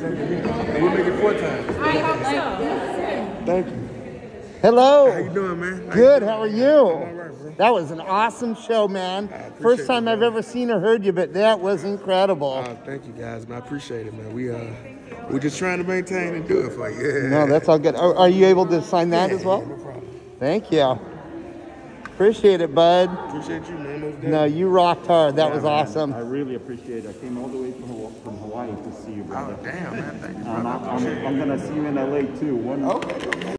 We'll make it 4 times. I hope so. Thank you. Hello. How you doing, man? Good. How are you? All right, bro. That was an awesome show, man. First time I've ever seen or heard you, but that was incredible. Thank you, guys, man. I appreciate it, man. We're just trying to maintain and do it for you. No, that's all good. Are you able to sign that as well? No problem. Thank you. Appreciate it, bud. Appreciate you, man. No, you rocked hard. That was awesome. I really appreciate it. I came all the way from Hawaii to see you, brother. Oh, damn, man. Thank you, brother. I'm going to see you in LA, too. Okay.